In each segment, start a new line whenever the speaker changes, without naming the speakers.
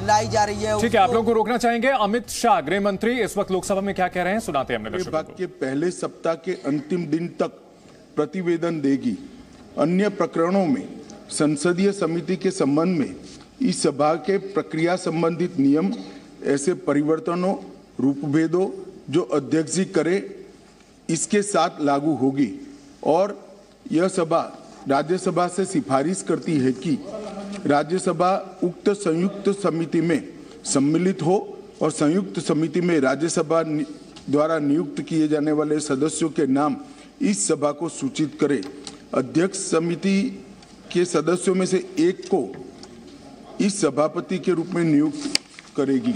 लाई जा रही है।
ठीक है, आप लोगों को रोकना चाहेंगे। अमित शाह गृह मंत्री इस वक्त लोकसभा में क्या कह रहे हैं, सुनाते हैं अपने दर्शकों को।
के पहले सप्ताह के अंतिम दिन तक प्रतिवेदन देगी। अन्य प्रकरणों में संसदीय समिति के संबंध में इस सभा के प्रक्रिया संबंधित नियम, ऐसे परिवर्तनों, रूपभेदों जो अध्यक्ष जी करे, इसके साथ लागू होगी। और यह सभा राज्यसभा से सिफारिश करती है कि राज्यसभा उक्त संयुक्त समिति में सम्मिलित हो और संयुक्त समिति में राज्यसभा द्वारा नियुक्त किए जाने वाले सदस्यों के नाम इस सभा को सूचित करे। अध्यक्ष समिति के सदस्यों में से एक को इस सभापति के रूप में नियुक्त करेगी।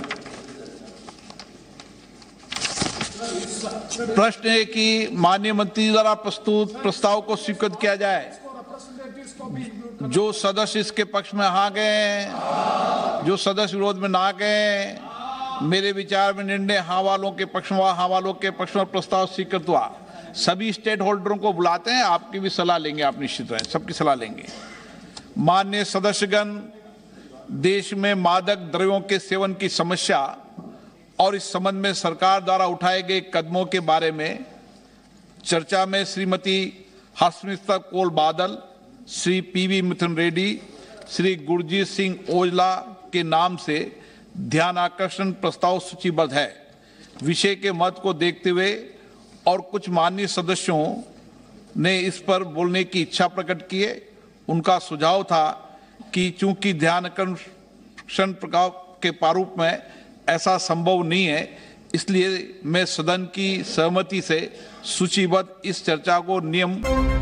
प्रश्न है कि माननीय मंत्री द्वारा प्रस्तुत प्रस्ताव को स्वीकृत किया जाए। जो सदस्य इसके पक्ष में हाँ गए, जो सदस्य विरोध में ना गए, मेरे विचार में निर्णय हाँ वालों के पक्ष में, हाँ वालों के पक्ष में प्रस्ताव स्वीकृत हुआ। सभी स्टेट होल्डरों को बुलाते हैं, आपकी भी सलाह लेंगे, आप निश्चित रहें, सबकी सलाह लेंगे। माननीय सदस्यगण, देश में मादक द्रव्यों के सेवन की समस्या और इस संबंध में सरकार द्वारा उठाए गए कदमों के बारे में चर्चा में श्रीमती हर्षमिता कौल बादल, श्री पीवी मिथुन रेड्डी, श्री गुरजीत सिंह ओजला के नाम से ध्यान आकर्षण प्रस्ताव सूचीबद्ध है। विषय के मत को देखते हुए और कुछ माननीय सदस्यों ने इस पर बोलने की इच्छा प्रकट की है। उनका सुझाव था कि चूंकि ध्यान आकर्षण प्रस्ताव के प्रारूप में ऐसा संभव नहीं है, इसलिए मैं सदन की सहमति से सूचीबद्ध इस चर्चा को नियम